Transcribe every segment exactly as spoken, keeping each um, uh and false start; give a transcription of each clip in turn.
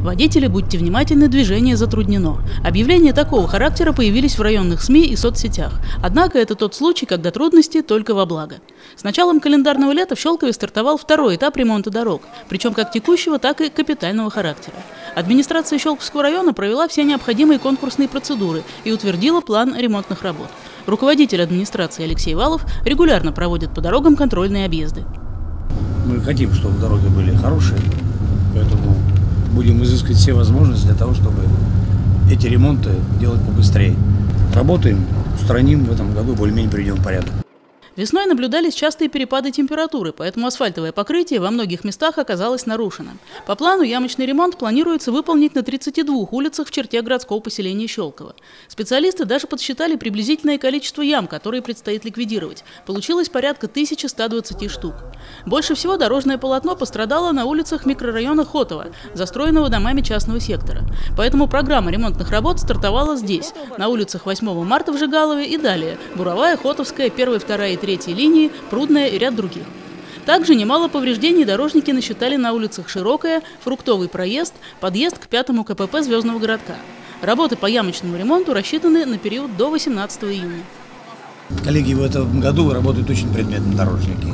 Водители, будьте внимательны, движение затруднено. Объявления такого характера появились в районных СМИ и соцсетях. Однако это тот случай, когда трудности только во благо. С началом календарного лета в Щелкове стартовал второй этап ремонта дорог, причем как текущего, так и капитального характера. Администрация Щелковского района провела все необходимые конкурсные процедуры и утвердила план ремонтных работ. Руководитель администрации Алексей Валов регулярно проводит по дорогам контрольные объезды. Мы хотим, чтобы дороги были хорошие, поэтому будем изыскивать все возможности для того, чтобы эти ремонты делать побыстрее. Работаем, устраним в этом году, более-менее приведем в порядок. Весной наблюдались частые перепады температуры, поэтому асфальтовое покрытие во многих местах оказалось нарушено. По плану ямочный ремонт планируется выполнить на тридцати двух улицах в черте городского поселения Щелково. Специалисты даже подсчитали приблизительное количество ям, которые предстоит ликвидировать. Получилось порядка тысячи ста двадцати штук. Больше всего дорожное полотно пострадало на улицах микрорайона Хотово, застроенного домами частного сектора. Поэтому программа ремонтных работ стартовала здесь, на улицах восьмого марта в Жигалове и далее – Буровая, Хотовская, первая, вторая и третьей линии, Прудная и ряд других. Также немало повреждений дорожники насчитали на улицах Широкая, Фруктовый проезд, подъезд к пятому ка пэ пэ Звездного городка. Работы по ямочному ремонту рассчитаны на период до восемнадцатого июня. Коллеги, в этом году работают очень предметно дорожники.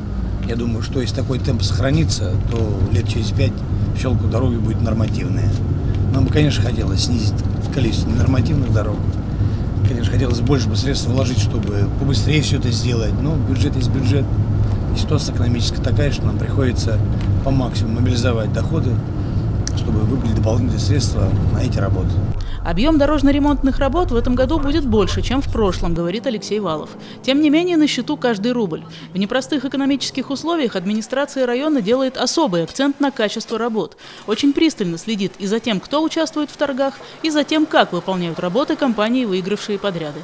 Я думаю, что если такой темп сохранится, то лет через пять в Щелково дороги будет нормативные. Нам бы, конечно, хотелось снизить количество ненормативных дорог. Конечно, хотелось больше бы средств вложить, чтобы побыстрее все это сделать. Но бюджет есть бюджет. И ситуация экономическая такая, что нам приходится по максимуму мобилизовать доходы, чтобы выделить дополнительные средства на эти работы. Объем дорожно-ремонтных работ в этом году будет больше, чем в прошлом, говорит Алексей Валов. Тем не менее, на счету каждый рубль. В непростых экономических условиях администрация района делает особый акцент на качество работ. Очень пристально следит и за тем, кто участвует в торгах, и за тем, как выполняют работы компании, выигравшие подряды.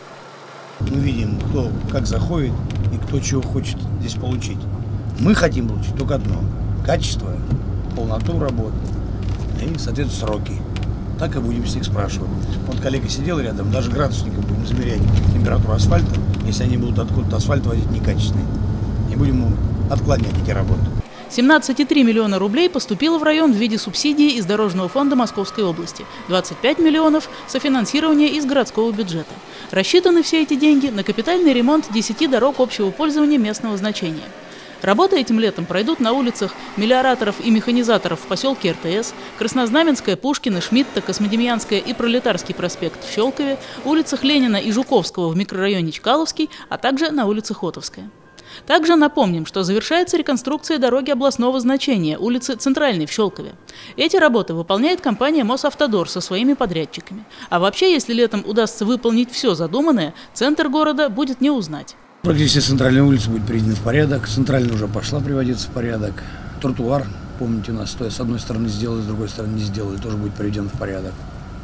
Мы видим, кто как заходит и кто чего хочет здесь получить. Мы хотим получить только одно – качество, полноту работ и, соответственно, сроки. Так и будем всех спрашивать. Вот коллега сидел рядом, даже градусником будем измерять температуру асфальта, если они будут откуда-то асфальт возить некачественный. И будем отклонять эти работы. семнадцать и три миллиона рублей поступило в район в виде субсидии из Дорожного фонда Московской области, двадцать пять миллионов – софинансирование из городского бюджета. Рассчитаны все эти деньги на капитальный ремонт десяти дорог общего пользования местного значения. Работы этим летом пройдут на улицах мелиораторов и механизаторов в поселке эр тэ эс, Краснознаменская, Пушкина, Шмидта, Космодемьянская и Пролетарский проспект в Щелкове, улицах Ленина и Жуковского в микрорайоне Чкаловский, а также на улице Хотовская. Также напомним, что завершается реконструкция дороги областного значения, улицы Центральной в Щелкове. Эти работы выполняет компания Мосавтодор со своими подрядчиками. А вообще, если летом удастся выполнить все задуманное, центр города будет не узнать. Практически центральная улица будет приведена в порядок. Центральная уже пошла приводиться в порядок. Тротуар, помните, у нас с одной стороны сделали, с другой стороны не сделали, тоже будет приведен в порядок.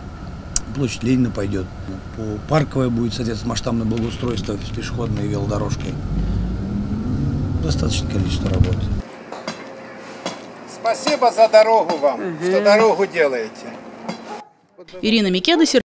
Площадь Ленина пойдет. По парковой будет, соответственно, масштабное благоустройство с пешеходной и велодорожкой. Достаточное количество работы. Спасибо за дорогу вам, угу. что дорогу делаете. Ирина Микеда.